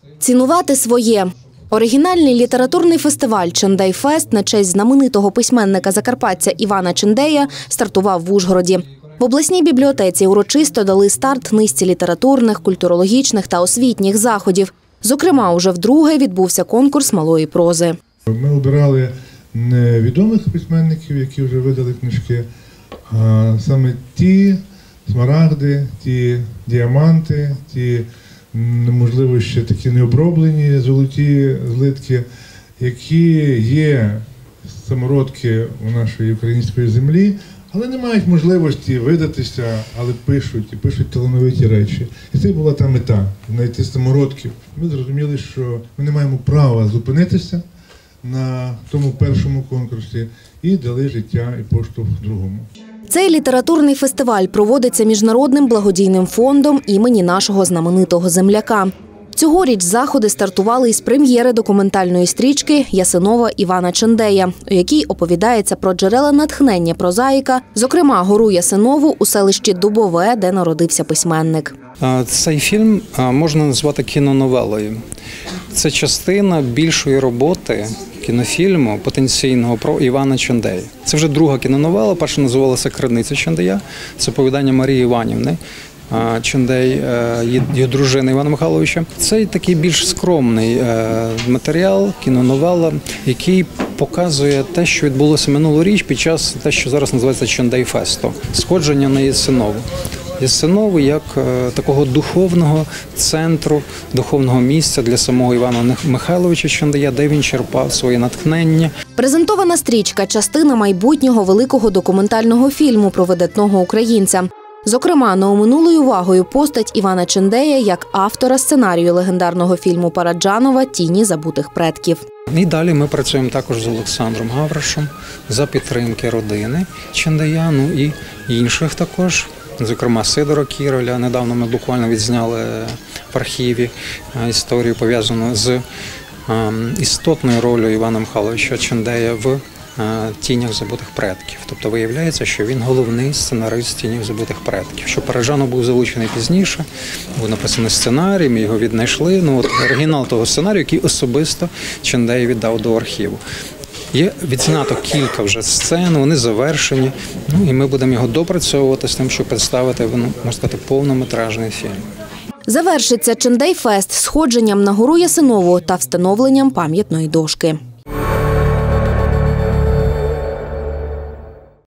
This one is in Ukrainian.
Цінувати своє. Оригінальний літературний фестиваль «Чендей-фест» на честь знаменитого письменника Закарпаття Івана Чендея стартував в Ужгороді. В обласній бібліотеці урочисто дали старт низці літературних, культурологічних та освітніх заходів. Зокрема, уже вдруге відбувся конкурс малої прози. Ми обирали не відомих письменників, які вже видали книжки, а саме ті смарагди, ті діаманти, ті, можливо, ще такі необроблені золоті злитки, які є самородки у нашої української землі, але не мають можливості видатися, але пишуть, і пишуть талановиті речі. І це була та мета – знайти самородків. Ми зрозуміли, що ми не маємо права зупинитися на тому першому конкурсі і дали життя і поштовх другому. Цей літературний фестиваль проводиться Міжнародним благодійним фондом імені нашого знаменитого земляка. Цьогоріч заходи стартували із прем'єри документальної стрічки «Ясинова» Івана Чендея, у якій оповідається про джерела натхнення прозаїка, зокрема гору Ясинову у селищі Дубове, де народився письменник. Цей фільм можна назвати кіноновелою. Це частина більшої роботи кінофільму потенційного про Івана Чендея. Це вже друга кіноновела, перша називалася «Криниця Чендея». Це оповідання Марії Іванівни Чендей, її дружини Івана Михайловича. Це такий більш скромний матеріал, кіноновела, який показує те, що відбулося минулоріч під час те, що зараз називається Чендей-фесту – сходження на Ясинову. Ясинову як такого духовного центру, духовного місця для самого Івана Михайловича Чендея, де він черпав своє натхнення. Презентована стрічка – частина майбутнього великого документального фільму про видатного українця. Зокрема, неоминулою увагою постать Івана Чендея як автора сценарію легендарного фільму Параджанова «Тіні забутих предків». І далі ми працюємо також з Олександром Гавришем за підтримки родини Чендея, і інших також. Зокрема, Сидора Кіроля. Недавно ми буквально відзняли в архіві історію, пов'язану з істотною ролью Івана Михайловича Чендея в «Тінях забутих предків». Тобто виявляється, що він головний сценарист «Тінів забутих предків». Що Параджанов був залучений пізніше, був написаний сценарій, ми його віднайшли. Оригінал того сценарію, який особисто Чендей віддав до архіву. Є відзнято кілька вже сцен, вони завершені, і ми будемо його допрацьовувати з тим, щоб представити, можна сказати, повнометражний фільм. Завершиться Чендей-фест сходженням на гору Ясинову та встановленням пам'ятної дошки.